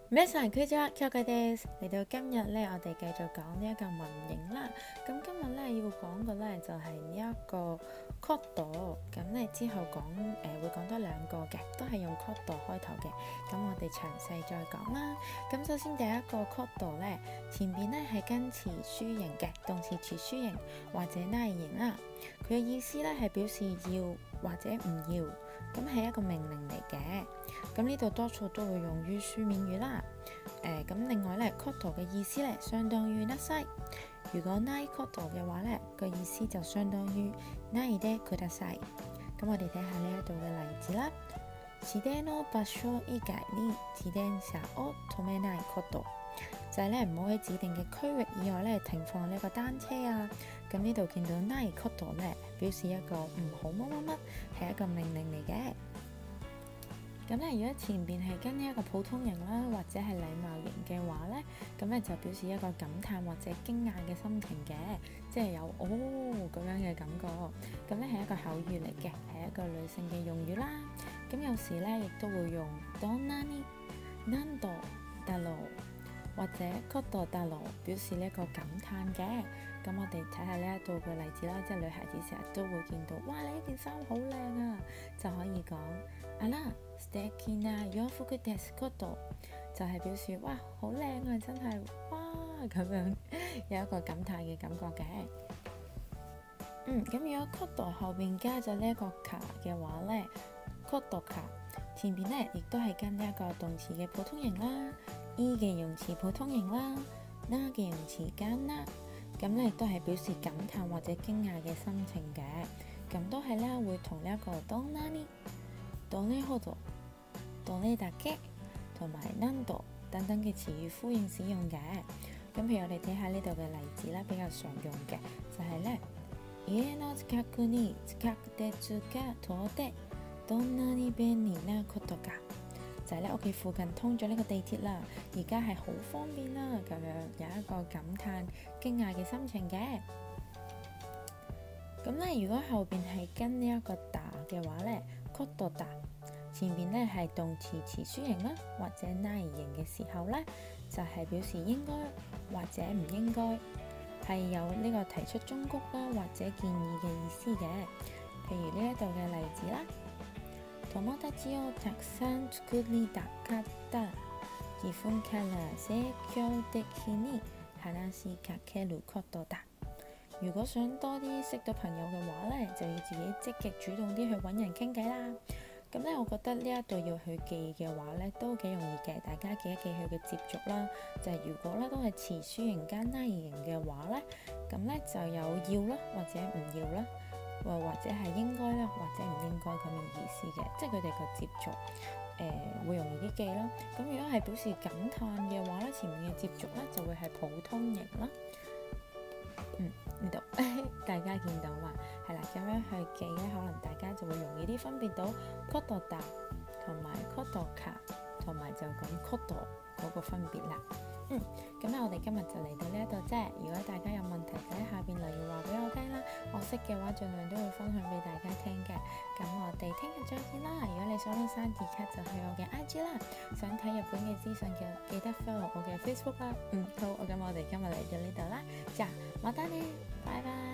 皆さんこんにちは，Kyokoです。嚟到今日咧，我哋繼續講呢一個文型啦。咁今日咧要講嘅咧就係呢一個 koto。咁咧之後會講多兩個嘅，都係用 koto 開頭嘅。咁我哋詳細再講啦。咁首先第一個 koto 咧，前邊咧係跟詞書形嘅，動詞詞書形或者拉形啦。佢嘅意思咧係表示要或者唔要，咁係一個命令嚟嘅。咁呢度多數都會用於書面語啦。咁另外咧 koto 嘅意思咧，相當於なさい。如果ないkoto嘅話咧，個意思就相當於ないでください。咁我哋睇下呢一度嘅例子啦。指定の場所以外に自転車を止めないこと，就係咧唔好喺指定嘅區域以外咧停放呢個單車啊。咁呢度見到ないこと咧，表示一個唔好乜乜乜，係一個命令嚟嘅。咁咧，如果前邊係跟呢一個普通型啦，或者係禮貌型嘅話咧，咁咧就表示一個感嘆或者驚訝嘅心情嘅，即係有咁樣嘅感覺。咁咧係一個口語嚟嘅，係一個女性嘅用語啦。咁有時咧亦都會用どんなに、何度だろう或者ことだろう表示呢一個感嘆嘅。咁我哋睇下呢一度嘅例子啦，即係女孩子成日都會見到，哇！你呢件衫好靚啊，就可以講あら素敵な洋服ですこと，就係表示哇好靚啊，真係哇咁樣有一個感嘆嘅感覺嘅。咁如果 koto 後邊加咗呢一個卡嘅話咧 koto 卡前邊咧亦都係跟呢一個動詞嘅普通型啦，i 嘅形容詞普通型啦，na 嘅形容詞加 na，咁咧亦都係表示感嘆或者驚訝嘅心情嘅。咁都係咧會同呢一個どんなに、どれほど、どれだけ同埋何度等等嘅詞語呼應使用嘅。咁譬如我哋睇下呢度嘅例子啦，比較常用嘅就係咧，家の近くに地下鉄が通ってどんなに便利なことか，就係咧屋企附近通咗呢個地鐵啦，而家係好方便啦，咁樣有一個感嘆驚訝嘅心情嘅。咁咧如果後邊係跟呢一個打嘅話咧 koto 打前邊咧係動詞詞書形啦，或者ない形嘅時候咧，就係表示應該或者唔應該，係有呢個提出忠告啦或者建議嘅意思嘅。譬如呢一度嘅例子啦，友達をたくさん作りたかったら自分から積極的に話しかけることだ。如果想多啲識到朋友嘅話咧，就要自己積極主動啲去揾人傾偈啦。咁咧，我覺得呢一度要去記嘅話咧，都幾容易嘅。大家記一記佢嘅接續啦。就係如果咧都係詞書形加拉形嘅話咧，咁咧就有要啦，或者唔要啦，或者係應該啦，或者唔應該咁嘅意思嘅。即係佢哋個接續會容易啲記啦。咁如果係表示感嘆嘅話咧，前面嘅接續咧就會係普通型啦。呢度大家見到嘛，係啦，咁樣去記咧，可能大家就會容易啲分別到 koto 打同埋 koto 卡同埋就咁 koto 嗰個分別啦。咁咧我哋今日就嚟到呢一度啫。如果大家有問題就喺下邊留言話俾我聽啦，我識嘅話盡量都會分享俾大家聽嘅。咁我哋聽日再見啦。如果你想攞生字卡就去我嘅 IG 啦，想睇日本嘅資訊嘅記得 follow 我嘅 Facebook 啦。好，咁我哋今日嚟到呢度啦，じゃあまたね，拜拜。